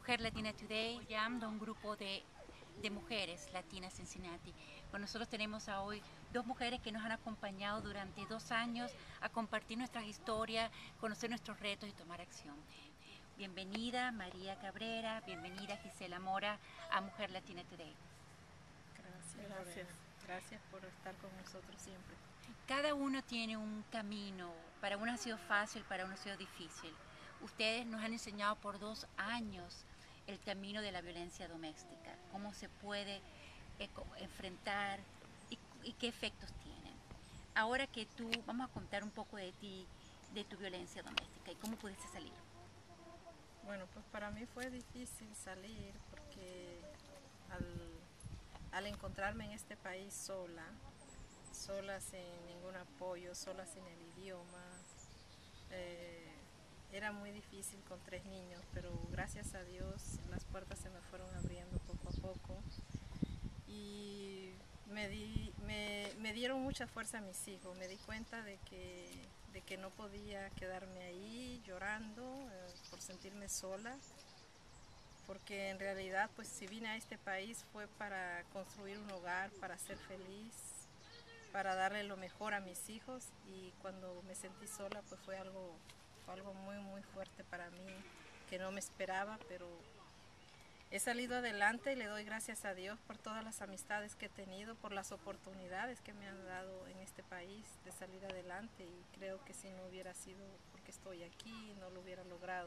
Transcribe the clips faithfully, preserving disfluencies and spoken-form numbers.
Mujer Latina Today, apoyando a un grupo de, de mujeres latinas en Cincinnati. Con nosotros tenemos a hoy dos mujeres que nos han acompañado durante dos años a compartir nuestras historias, conocer nuestros retos y tomar acción. Bienvenida María Cabrera, bienvenida Gisela Mora a Mujer Latina Today. Gracias, gracias. Gracias por estar con nosotros siempre. Cada uno tiene un camino, para uno ha sido fácil, para uno ha sido difícil. Ustedes nos han enseñado por dos años el camino de la violencia doméstica, cómo se puede eh, enfrentar y, y qué efectos tienen. Ahora que tú, vamos a contar un poco de ti, de tu violencia doméstica y cómo pudiste salir. Bueno, pues para mí fue difícil salir porque al, al encontrarme en este país sola, sola sin ningún apoyo, sola sin el idioma, eh, era muy difícil con tres niños, pero gracias a Dios las puertas se me fueron abriendo poco a poco y me, di, me, me dieron mucha fuerza a mis hijos. Me di cuenta de que, de que no podía quedarme ahí llorando eh, por sentirme sola, porque en realidad pues si vine a este país fue para construir un hogar, para ser feliz, para darle lo mejor a mis hijos, y cuando me sentí sola pues fue algo, fue algo muy muy fuerte para mí, que no me esperaba, pero he salido adelante y le doy gracias a Dios por todas las amistades que he tenido, por las oportunidades que me han dado en este país de salir adelante, y creo que si no hubiera sido porque estoy aquí no lo hubiera logrado.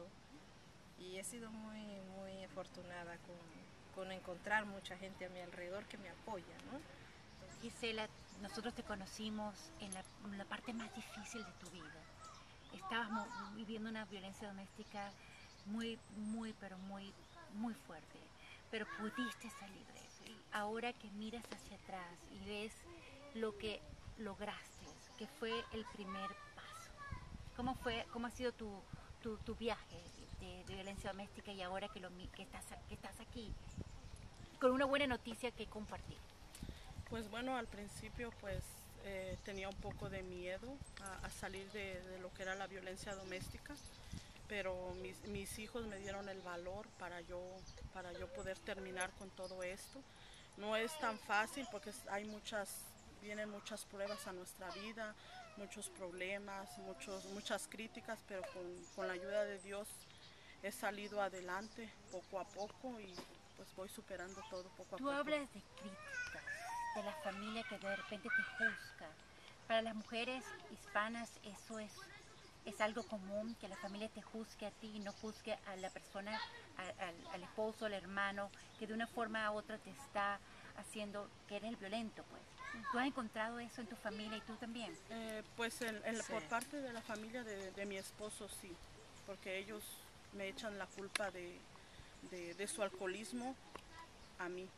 Y he sido muy muy afortunada con, con encontrar mucha gente a mi alrededor que me apoya, ¿no? Gisela, nosotros te conocimos en la, en la parte más difícil de tu vida. Estabas viviendo una violencia doméstica muy, muy, pero muy, muy fuerte. Pero pudiste salir de eso. Y ahora que miras hacia atrás y ves lo que lograste, que fue el primer paso. ¿Cómo fue, cómo ha sido tu, tu, tu viaje de, de, violencia doméstica y ahora que, lo, que, estás, que estás aquí con una buena noticia que compartir? Pues bueno, al principio pues eh, tenía un poco de miedo a, a salir de, de lo que era la violencia doméstica, pero mis, mis hijos me dieron el valor para yo, para yo poder terminar con todo esto. No es tan fácil porque hay muchas, vienen muchas pruebas a nuestra vida, muchos problemas, muchos, muchas críticas, pero con, con la ayuda de Dios he salido adelante poco a poco y pues voy superando todo poco a Tú poco. hablas de críticas, de la familia que de repente te juzga. Para las mujeres hispanas eso es, es algo común, que la familia te juzgue a ti y no juzgue a la persona, a, al, al esposo, al hermano, que de una forma u otra te está haciendo que eres el violento, pues. ¿Tú has encontrado eso en tu familia y tú también? Eh, pues en, en, Sí. por parte de la familia de, de mi esposo sí, porque ellos me echan la culpa de, de, de su alcoholismo a mí.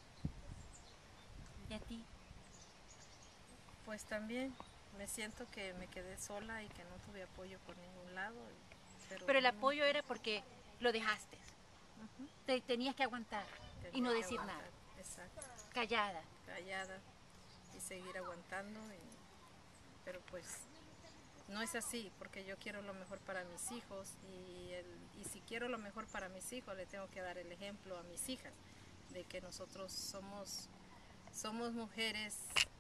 ¿Y a ti? Pues también me siento que me quedé sola y que no tuve apoyo por ningún lado. Y, pero Pero el no, apoyo era porque lo dejaste. uh-huh. Te tenías que aguantar Tenía y no que decir aguantar. nada. Exacto. Callada. Callada y seguir aguantando. Y, pero pues no es así, porque yo quiero lo mejor para mis hijos, y, el, y si quiero lo mejor para mis hijos le tengo que dar el ejemplo a mis hijas de que nosotros somos, somos mujeres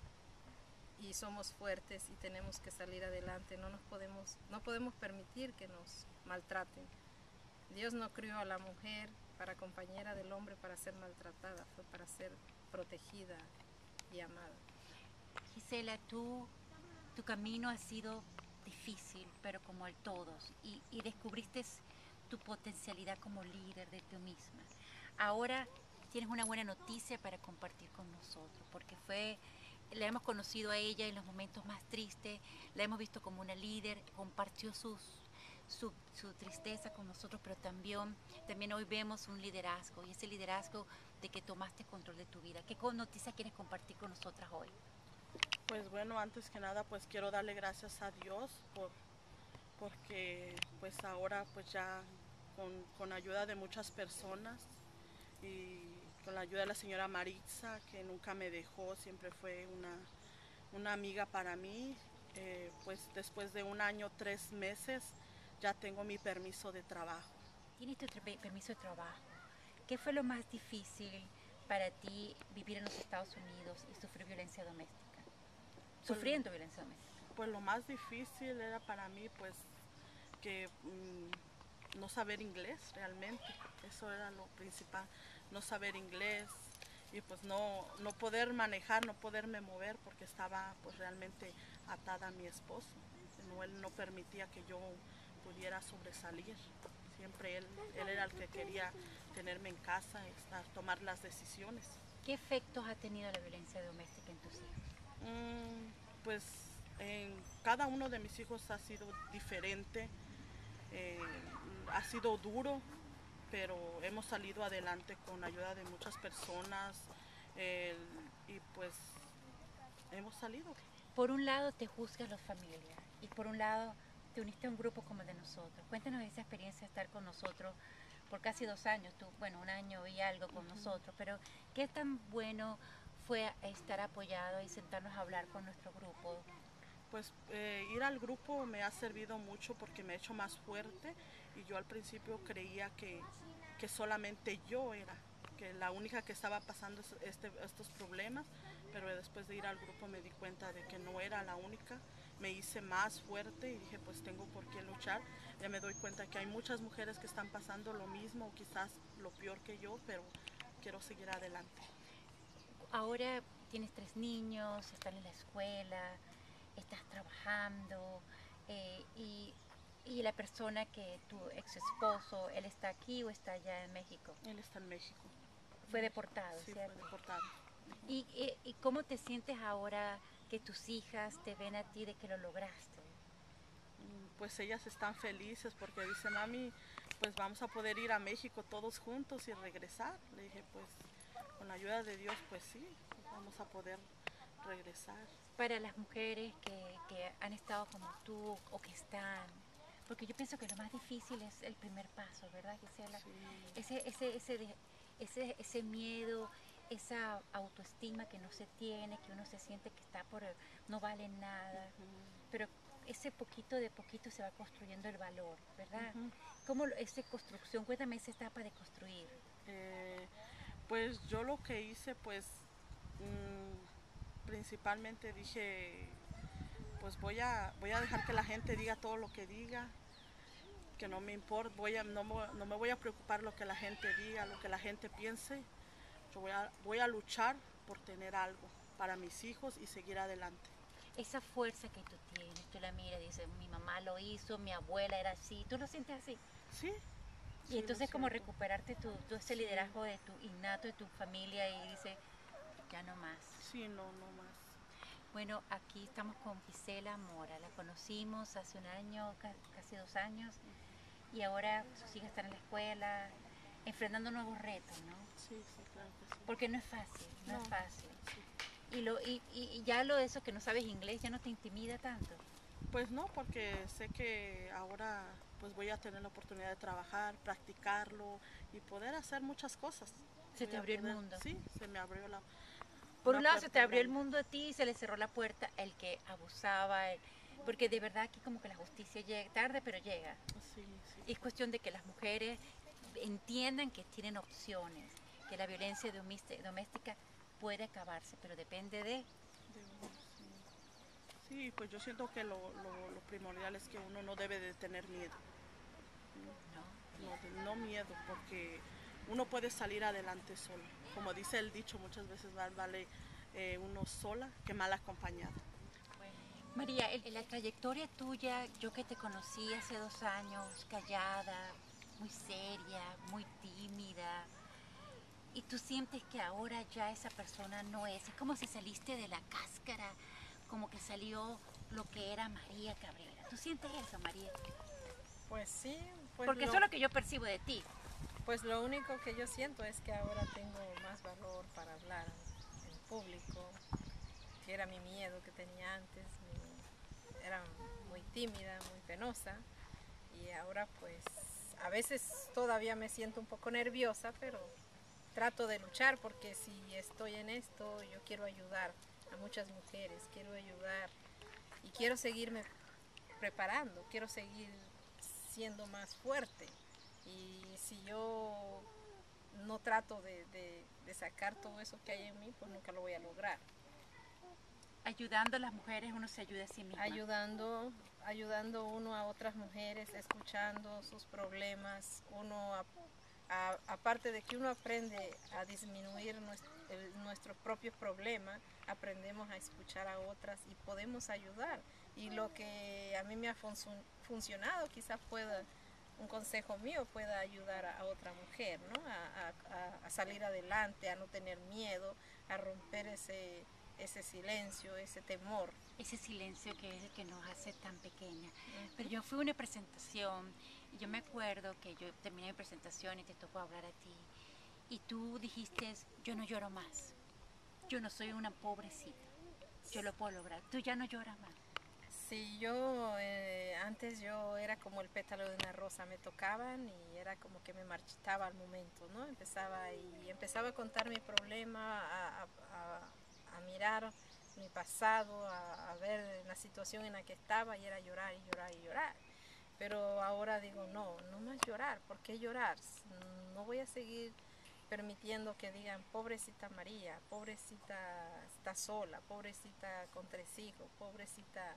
y somos fuertes y tenemos que salir adelante. No nos podemos, no podemos permitir que nos maltraten. Dios no crió a la mujer para compañera del hombre para ser maltratada, fue para ser protegida y amada. Gisela, tú, tu camino ha sido difícil, pero como el todos, y, y descubriste tu potencialidad como líder de ti misma. Ahora tienes una buena noticia para compartir con nosotros, porque fue, la hemos conocido a ella en los momentos más tristes, la hemos visto como una líder, compartió sus, su, su tristeza con nosotros, pero también, también hoy vemos un liderazgo, y ese liderazgo de que tomaste control de tu vida. ¿Qué noticia quieres compartir con nosotras hoy? Pues bueno, antes que nada pues quiero darle gracias a Dios por, porque pues ahora pues ya con, con ayuda de muchas personas y con la ayuda de la señora Maritza, que nunca me dejó, siempre fue una, una amiga para mí, eh, pues después de un año, tres meses, ya tengo mi permiso de trabajo. Tienes tu permiso de trabajo. ¿qué fue lo más difícil para ti vivir en los Estados Unidos y sufrir violencia doméstica? Sufriendo pues, violencia doméstica. Pues lo más difícil era para mí pues que mmm, no saber inglés realmente, eso era lo principal, no saber inglés y pues no, no poder manejar, no poderme mover porque estaba pues realmente atada a mi esposo. No, él no permitía que yo pudiera sobresalir. Siempre él, él era el que quería tenerme en casa, estar, tomar las decisiones. ¿Qué efectos ha tenido la violencia doméstica en tus hijos? Mm, pues en cada uno de mis hijos ha sido diferente, eh, ha sido duro, pero hemos salido adelante con ayuda de muchas personas eh, y pues hemos salido. Por un lado te juzgas los familias y por un lado te uniste a un grupo como el de nosotros. Cuéntanos esa experiencia de estar con nosotros por casi dos años, tú, bueno, un año y algo con uh-huh. nosotros, pero ¿qué tan bueno fue estar apoyado y sentarnos a hablar con nuestro grupo? Pues eh, ir al grupo me ha servido mucho porque me ha hecho más fuerte y yo al principio creía que, que solamente yo era, que la única que estaba pasando este, estos problemas, pero después de ir al grupo me di cuenta de que no era la única, me hice más fuerte y dije pues tengo por qué luchar, ya me doy cuenta que hay muchas mujeres que están pasando lo mismo o quizás lo peor que yo, pero quiero seguir adelante. Ahora tienes tres niños, están en la escuela, estás trabajando eh, y, y la persona que tu ex esposo, ¿él está aquí o está allá en México? Él está en México. Fue deportado, sí, ¿cierto? Fue deportado. ¿Y, y, ¿Y cómo te sientes ahora que tus hijas te ven a ti de que lo lograste? Pues ellas están felices porque dicen, mami, pues vamos a poder ir a México todos juntos y regresar. Le dije, pues con la ayuda de Dios, pues sí, vamos a poder regresar. Para las mujeres que, que han estado como tú o que están, porque yo pienso que lo más difícil es el primer paso, ¿verdad, Gisela? Sí. Ese, ese, ese, de, ese, ese miedo, esa autoestima que no se tiene, que uno se siente que está por, no vale nada, uh-huh. pero ese poquito de poquito se va construyendo el valor, ¿verdad? Uh-huh. ¿Cómo esa construcción? Cuéntame esa etapa de construir. Eh, pues yo lo que hice, pues mmm, principalmente dije, pues voy a, voy a dejar que la gente diga todo lo que diga, que no me importa, voy a, no, no me voy a preocupar lo que la gente diga, lo que la gente piense. Yo voy a, voy a luchar por tener algo para mis hijos y seguir adelante. Esa fuerza que tú tienes, tú la miras y dices, mi mamá lo hizo, mi abuela era así, ¿tú lo sientes así? Sí. Y sí, entonces como recuperarte tu, tu ese sí. liderazgo de tu innato, de tu familia y dices, ya no más. Sí, no, no más. Bueno, aquí estamos con Gisela Mora, la conocimos hace un año, casi dos años, y ahora sus hijas están en la escuela, enfrentando nuevos retos, ¿no? Sí, sí, claro que sí. Porque no es fácil, no, no es fácil. Sí. Y, lo, y, y ya lo de eso que no sabes inglés ya no te intimida tanto. Pues no, porque sé que ahora pues voy a tener la oportunidad de trabajar, practicarlo y poder hacer muchas cosas. Se voy te abrió poder, el mundo. Sí, se me abrió la Por un lado se te abrió el mundo a ti y se le cerró la puerta el que abusaba, el, porque de verdad aquí como que la justicia llega tarde, pero llega. Sí, sí. Y es cuestión de que las mujeres entiendan que tienen opciones, que la violencia doméstica puede acabarse, pero depende de... de sí. sí, pues yo siento que lo, lo, lo primordial es que uno no debe de tener miedo. No, no, no miedo, porque uno puede salir adelante solo. Como dice el dicho, muchas veces vale eh, uno sola que mal acompañada. Bueno, María, en la trayectoria tuya, yo que te conocí hace dos años, callada, muy seria, muy tímida, y tú sientes que ahora ya esa persona no es, es como si saliste de la cáscara, como que salió lo que era María Cabrera. ¿Tú sientes eso, María? Pues sí. Pues Porque lo, eso es lo que yo percibo de ti. Pues lo único que yo siento es que ahora tengo más valor para hablar en público, que era mi miedo que tenía antes, mi, era muy tímida, muy penosa, y ahora pues a veces todavía me siento un poco nerviosa, pero trato de luchar porque si estoy en esto, yo quiero ayudar a muchas mujeres, quiero ayudar y quiero seguirme preparando, quiero seguir siendo más fuerte. Y si yo no trato de, de, de sacar todo eso que hay en mí, pues nunca lo voy a lograr. Ayudando a las mujeres uno se ayuda a sí misma. Ayudando, ayudando uno a otras mujeres, escuchando sus problemas, uno a, a, aparte de que uno aprende a disminuir nuestro, el, nuestros propios problemas, aprendemos a escuchar a otras y podemos ayudar. Y lo que a mí me ha func- funcionado, quizás pueda, un consejo mío pueda ayudar a, a otra mujer, ¿no? A, a, a salir adelante, a no tener miedo, a romper ese... ese silencio, ese temor. Ese silencio que es el que nos hace tan pequeña. Uh-huh. Pero yo fui a una presentación y yo me acuerdo que yo terminé mi presentación y te tocó hablar a ti. Y tú dijiste, yo no lloro más. Yo no soy una pobrecita. Yo lo puedo lograr. Tú ya no lloras más. Sí, yo eh, antes yo era como el pétalo de una rosa, me tocaban y era como que me marchitaba al momento, ¿no? Empezaba y empezaba a contar mi problema, a, a, a a mirar mi pasado, a, a ver la situación en la que estaba y era llorar y llorar y llorar. Pero ahora digo, no, no más llorar. ¿Por qué llorar? No voy a seguir permitiendo que digan, pobrecita María, pobrecita está sola, pobrecita con tres hijos, pobrecita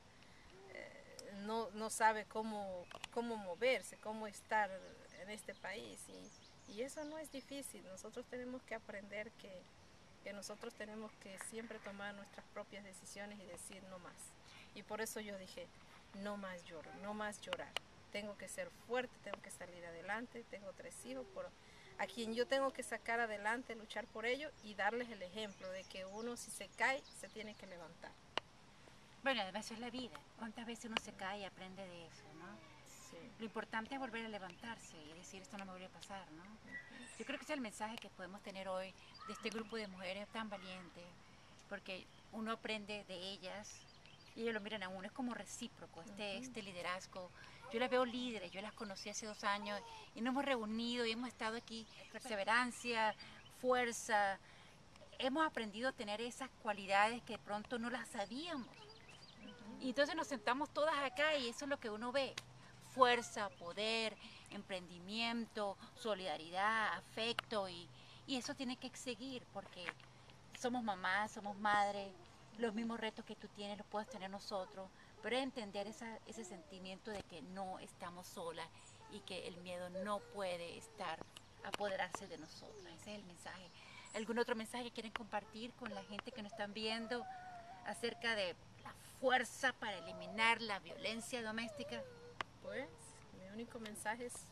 eh, no, no sabe cómo, cómo moverse, cómo estar en este país. Y, y eso no es difícil. Nosotros tenemos que aprender que que nosotros tenemos que siempre tomar nuestras propias decisiones y decir no más. Y por eso yo dije, no más lloro, no más llorar. Tengo que ser fuerte, tengo que salir adelante, tengo tres hijos por, a quien yo tengo que sacar adelante, luchar por ellos y darles el ejemplo de que uno si se cae, se tiene que levantar. Bueno, además eso es la vida. ¿Cuántas veces uno se cae y aprende de eso, no? Sí. Lo importante es volver a levantarse y decir esto no me vuelve a pasar, ¿no? Uh-huh. Yo creo que ese es el mensaje que podemos tener hoy de este grupo de mujeres tan valientes, porque uno aprende de ellas y ellos lo miran a uno, es como recíproco este, uh-huh. este liderazgo. Yo las veo líderes, yo las conocí hace dos años y nos hemos reunido y hemos estado aquí, perseverancia, fuerza, hemos aprendido a tener esas cualidades que de pronto no las sabíamos. Uh-huh. Y entonces nos sentamos todas acá y eso es lo que uno ve. Fuerza, poder, emprendimiento, solidaridad, afecto y, y eso tiene que seguir porque somos mamás, somos madres, los mismos retos que tú tienes los puedes tener nosotros, pero es entender esa, ese sentimiento de que no estamos solas y que el miedo no puede estar, apoderarse de nosotras. Ese es el mensaje. ¿Algún otro mensaje que quieren compartir con la gente que nos están viendo acerca de la fuerza para eliminar la violencia doméstica? Pues mi único mensaje es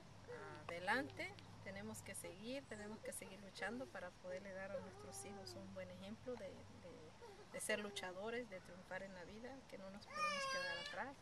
adelante, tenemos que seguir, tenemos que seguir luchando para poderle dar a nuestros hijos un buen ejemplo de, de, de ser luchadores, de triunfar en la vida, que no nos podemos quedar atrás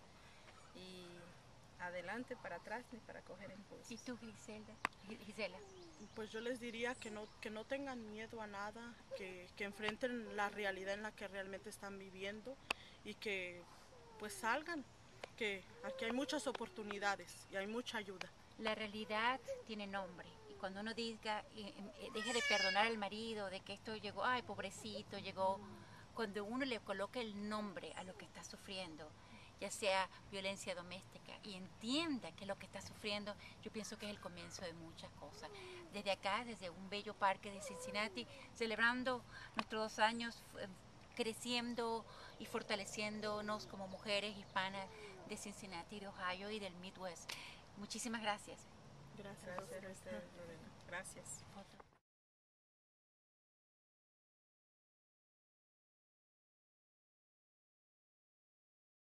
y adelante, para atrás ni para coger impulso. ¿Y tú, Gisela? Gisela? Pues yo les diría que no, que no tengan miedo a nada, que, que enfrenten la realidad en la que realmente están viviendo y que pues salgan, que aquí hay muchas oportunidades y hay mucha ayuda. La realidad tiene nombre y cuando uno diga, eh, eh, deje de perdonar al marido, de que esto llegó, ay pobrecito, llegó, cuando uno le coloca el nombre a lo que está sufriendo, ya sea violencia doméstica, y entienda que lo que está sufriendo, yo pienso que es el comienzo de muchas cosas. Desde acá, desde un bello parque de Cincinnati, celebrando nuestros dos años, eh, creciendo y fortaleciéndonos como mujeres hispanas de Cincinnati, de Ohio y del Midwest. Muchísimas gracias. Gracias, gracias, Lorena. Gracias. Foto.